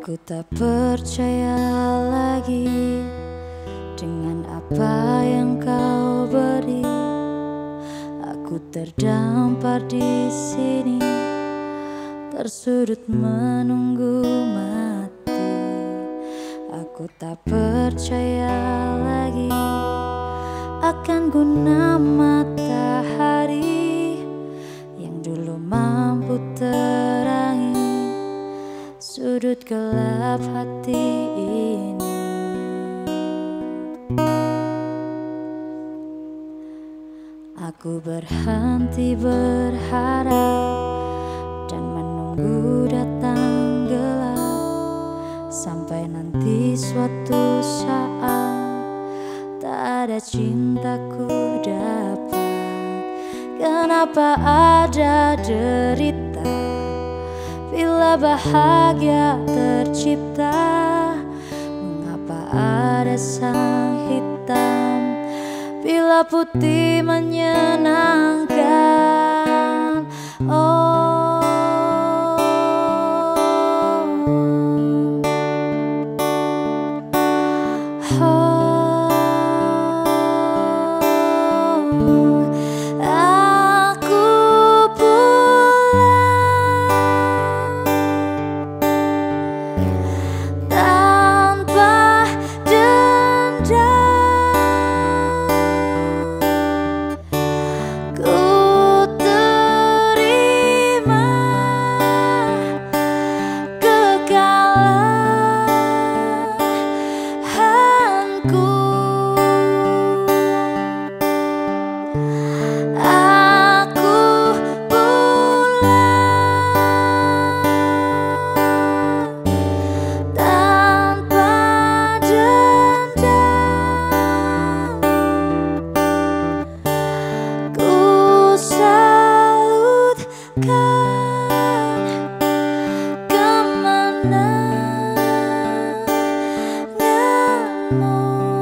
Aku tak percaya lagi dengan apa yang kau beri. Aku terdampar di sini, tersudut menunggu mati. Aku tak percaya lagi akan guna matahari yang dulu mampu terangi sudut gelap hati ini. Aku berhenti berharap dan menunggu datang gelap, sampai nanti suatu saat tak ada cintaku dapat. Kenapa ada derita bila bahagia tercipta? Mengapa ada sang hitam bila putih menyenangkan? Aku pulang tanpa dendam. Ku terima kekalahanku. Aku pulang tanpa dendam. Ku salutkan kemenanganmu.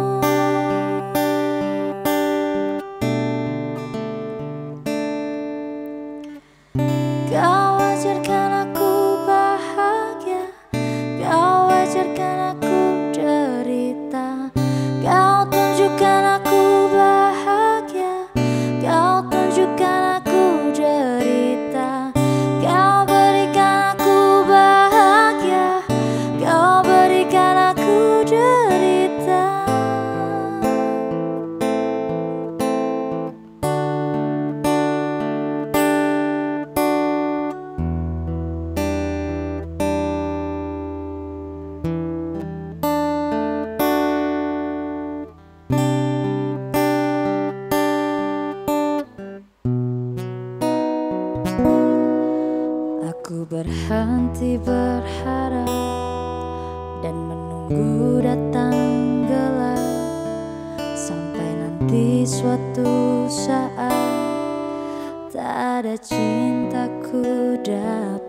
Kau ajarkan aku bahagia, kau ajarkan aku derita. Kau tunjukkan aku bahagia, kau tunjukkan aku derita. Kau berikan aku bahagia, kau berikan aku derita. Aku berhenti berharap dan menunggu datang gelap, sampai nanti suatu saat tak ada cintaku dapat.